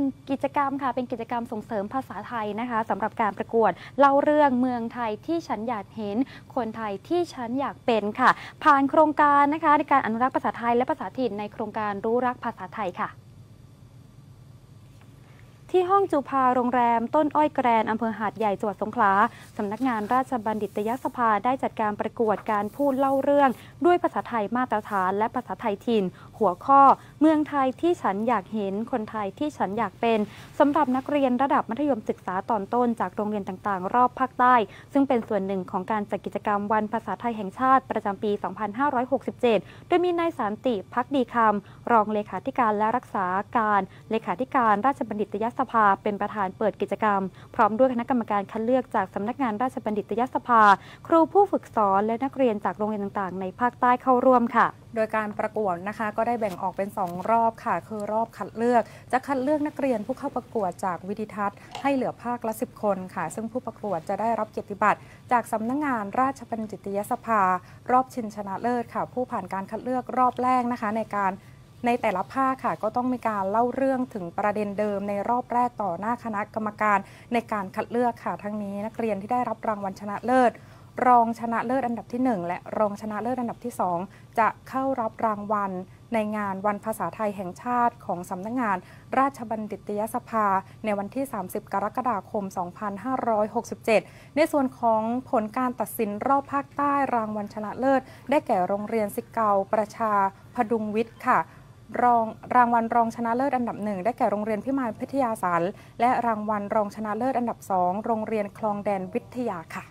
กิจกรรมค่ะเป็นกิจกรรมส่งเสริมภาษาไทยนะคะสำหรับการประกวดเล่าเรื่องเมืองไทยที่ฉันอยากเห็นคนไทยที่ฉันอยากเป็นค่ะผ่านโครงการนะคะในการอนุรักษ์ภาษาไทยและภาษาถิ่นในโครงการรู้รักภาษาไทยค่ะที่ห้องจูพาโรงแรมต้นอ้อยแกรนอำเภอหาดใหญ่จังหวัดสงขลาสำนักงานราชบัณฑิตยสภาได้จัดการประกวดการพูดเล่าเรื่องด้วยภาษาไทยมาตรฐานและภาษาไทยถิ่นหัวข้อเมืองไทยที่ฉันอยากเห็นคนไทยที่ฉันอยากเป็นสำหรับนักเรียนระดับมัธยมศึกษาตอนต้นจากโรงเรียนต่างๆรอบภาคใต้ซึ่งเป็นส่วนหนึ่งของการจัดกิจกรรมวันภาษาไทยแห่งชาติประจำปี 2567 โดยมีนายสันติภักดีคำรองเลขาธิการและรักษาการเลขาธิการราชบัณฑิตยสภาเป็นประธานเปิดกิจกรรมพร้อมด้วยคณะกรรมการคัดเลือกจากสำนักงานราชบัณฑิตยสภาครูผู้ฝึกสอนและนักเรียนจากโรงเรียนต่างๆในภาคใต้เข้าร่วมค่ะโดยการประกวดนะคะก็ได้แบ่งออกเป็น2รอบค่ะคือรอบคัดเลือกจะคัดเลือกนักเรียนผู้เข้าประกวดจากวิดิทัศน์ให้เหลือภาคละ10 คนค่ะซึ่งผู้ประกวดจะได้รับเกียรติบัตรจากสำนักงานราชบัณฑิตยสภารอบชิงชนะเลิศค่ะผู้ผ่านการคัดเลือกรอบแรกนะคะในแต่ละภาคค่ะก็ต้องมีการเล่าเรื่องถึงประเด็นเดิมในรอบแรกต่อหน้าคณะกรรมการในการคัดเลือกค่ะทั้งนี้นักเรียนที่ได้รับรางวัลชนะเลิศรองชนะเลิศอันดับที่1และรองชนะเลิศอันดับที่2จะเข้ารับรางวัลในงานวันภาษาไทยแห่งชาติของสำนักงานราชบัณฑิตยสภาในวันที่30 กรกฎาคม 2567 ในส่วนของผลการตัดสินรอบภาคใต้รางวัลชนะเลิศได้แก่โรงเรียนศิษย์เก่าประชาพดุงวิทย์ค่ะรางวัลรองชนะเลิศอันดับ1ได้แก่โรงเรียนพิมายพิทยาสารและรางวัลรองชนะเลิศอันดับ2โรงเรียนคลองแดนวิทยาค่ะ